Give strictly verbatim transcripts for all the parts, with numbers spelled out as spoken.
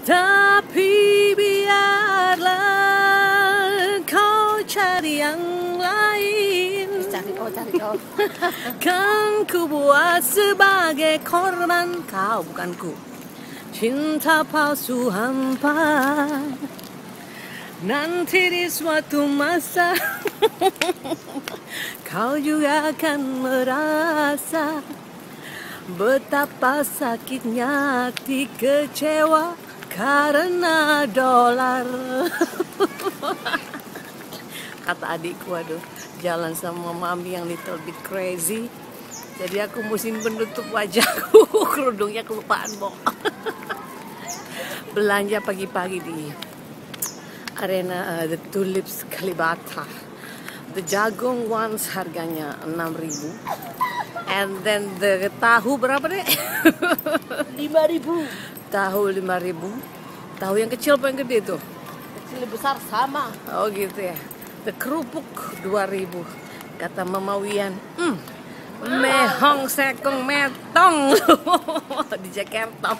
Tapi biarlah kau cari yang lain. Cari kau, cari kau. Kan ku buat sebagai korban kau, bukan ku. Cinta palsu hampa. Nanti di suatu masa kau juga akan merasa betapa sakitnya hati kecewa karena dolar. Kata adikku, aduh, jalan sama mami yang little bit crazy, jadi aku mesti menutup wajahku. Kerudungnya kelupaan, Bo. Belanja pagi-pagi di arena uh, The Tulips Kalibata. The jagung once harganya enam ribu. And then the tahu berapa deh? lima ribu. Tahu lima ribu. Tahu yang kecil apa yang gede tuh? Kecil besar sama. Oh gitu ya. The kerupuk dua ribu. Kata Mama Wian, hmm, mehong sekong metong. Di Jakarta.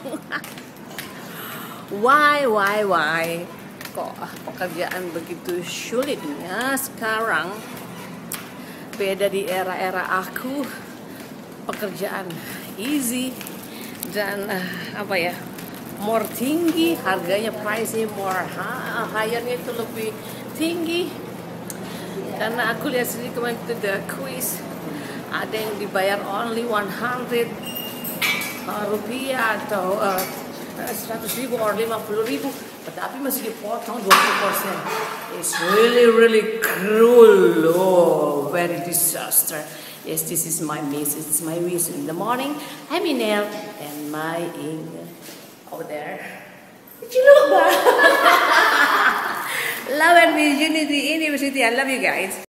Why, why, why? Kok pekerjaan begitu sulitnya sekarang? Beda di era-era aku, pekerjaan easy dan uh, apa ya, more tinggi harganya, price-nya more higher-nya itu lebih tinggi. Karena aku lihat sendiri kemarin itu the quiz, ada yang dibayar only one hundred rupiah atau uh, seratus ribu or lima puluh ribu, tetapi masih dipotong dua puluh persen. It's really really cruel, oh, very disaster. Yes, this is my miss. It's my miss in the morning. I'm Inel and my Ing over there. Did you look back? Love and Unity University. I love you guys.